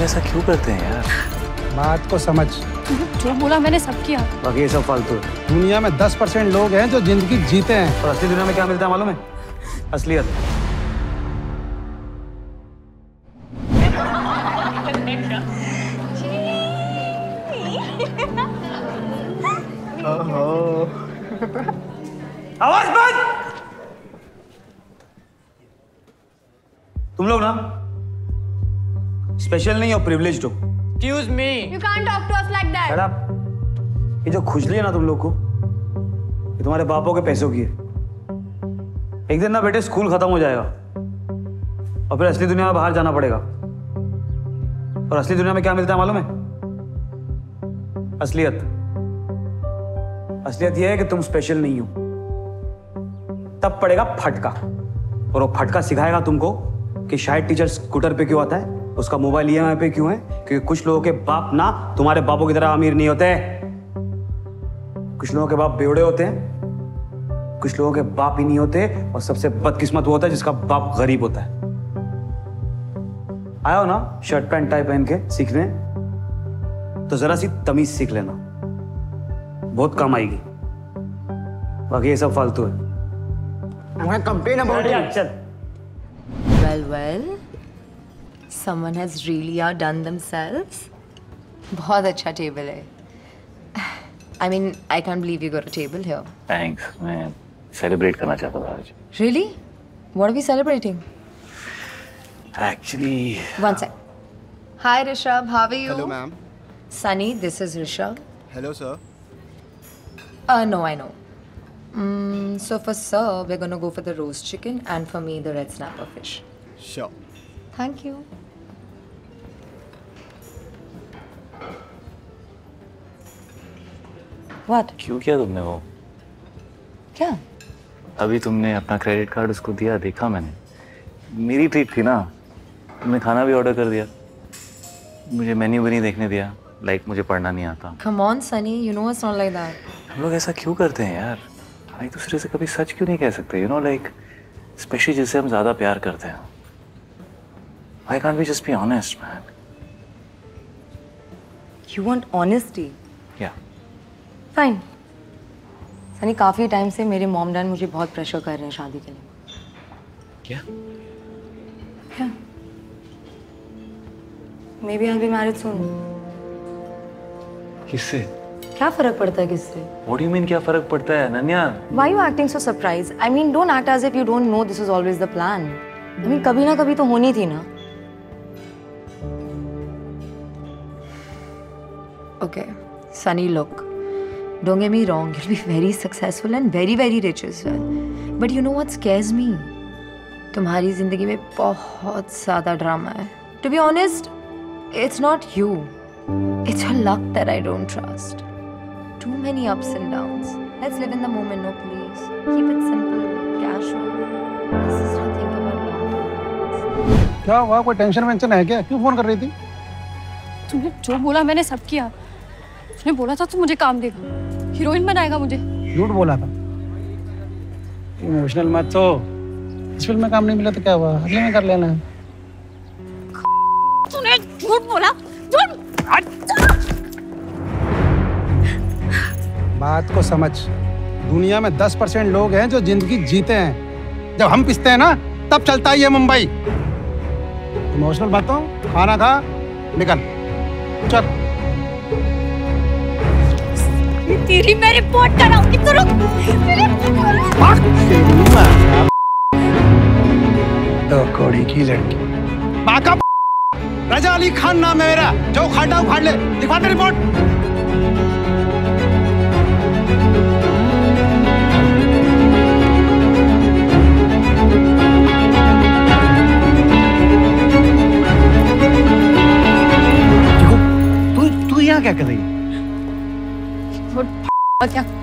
ऐसा क्यों करते हैं यार? बात को समझ। जो बोला मैंने सब किया। बाकी ये सब फालतू है। दुनिया में 10% लोग हैं जो जिंदगी जीते हैं। और असली दुनिया में क्या मिलता है मालूम है? असलियत। आवाज बंद। तुम लोग ना स्पेशल नहीं हो, प्रिविलेज्ड हो। Excuse me. You can't talk to us like that. Shut up. ये जो खुजली है ना तुम लोग को, ये तुम्हारे बापों के पैसों की है। एक दिन ना बेटे स्कूल खत्म हो जाएगा और फिर असली दुनिया में बाहर जाना पड़ेगा। और असली दुनिया में क्या मिलता है मालूम है? असलियत। असलियत ये है कि तुम स्पेशल नहीं हो। तब पड़ेगा फटका, और वो फटका सिखाएगा तुमको कि शायद टीचर स्कूटर पे क्यों आता है, उसका मोबाइल ईएमआई पे क्यों है, क्योंकि कुछ लोगों के बाप ना तुम्हारे बापों की तरह अमीर नहीं होते। कुछ लोगों के बाप बेवड़े होते हैं, कुछ लोगों के बाप ही नहीं होते, और सबसे बदकिस्मत वो होता है जिसका बाप गरीब होता है। आया हो ना शर्ट पैंट टाई पहन के सीखने, तो जरा सी तमीज सीख लेना, बहुत काम आएगी। बाकी ये सब फालतू है। Complain about it. चल। Well, someone has really outdone themselves. बहुत अच्छा टेबल है। I mean, I can't believe you got a table here. Thanks, मैं सेलिब्रेट करना चाहता था आज। Really? What are we celebrating? Actually, One sec. Hi Rishabh, how are you? Hello, ma'am. Sunny, this is Rishabh. Hello, sir. No, I know. So for sir, we're gonna go for the roast chicken, and for me, the red snapper fish. Sure. Thank you. What? क्यों किया तुमने वो? क्या? अभी तुमने अपना credit card उसको दिया, देखा मैंने। मेरी ट्रीट थी ना, तुमने खाना भी ऑर्डर कर दिया, मुझे मेन्यू भी नहीं देखने दिया। मुझे पढ़ना नहीं आता। Come on, Sunny, you know it's not like that. हम लोग ऐसा क्यों करते हैं यार? एक दूसरे से कभी सच क्यों नहीं कह सकते? स्पेशली जिससे हम ज्यादा प्यार करते हैं। Why can't we just be honest, man? You want honesty? Yeah. Fine. Sunny, काफी टाइम से मेरे मॉम डैड मुझे बहुत प्रेशर कर रहे हैं शादी के लिए। क्या? क्या? Maybe I'll be married soon. किससे? क्या फर्क पड़ता है किससे? What do you mean क्या फर्क पड़ता है, नन्या? Why are you acting so surprised? I mean, don't act as if you don't know this was always the plan. I mean, कभी ना कभी तो होनी थी ना। Okay, Sunny, look. Don't get me wrong. You'll be very successful and very, very rich as well. But you know what scares me? तुम्हारी जिंदगी में बहुत ज़्यादा ड्रामा है. To be honest, it's not you. It's your luck that I don't trust. Too many ups and downs. Let's live in the moment, no please. Keep it simple, casual. Let's just not think about long-term. क्या हुआ? कोई tension वेंशन है क्या? क्यों phone कर रही थी? तुमने जो बोला मैंने सब किया। उसने बोला था तू मुझे काम देगा, हीरोइन बनाएगा मुझे। झूठ बोला था। इमोशनल मत हो। इस फिल्म में काम नहीं मिला तो क्या हुआ? अगले में कर लेना। तूने झूठ बोला, झूठ। बात को समझ। दुनिया में 10% लोग हैं जो जिंदगी जीते हैं। जब हम पिसते हैं ना, तब चलता है ये मुंबई। इमोशनल मत हो। खाना खा, निकल। चल। तेरी मैं रिपोर्ट कराऊंगी, तो रुक। तो कोड़ी की लड़की। बाका रजा अली खान नाम है मेरा। जो उखाड़ा उखाड़ ले। दिखा दे रिपोर्ट। तू यहाँ क्या कर रही है? क्या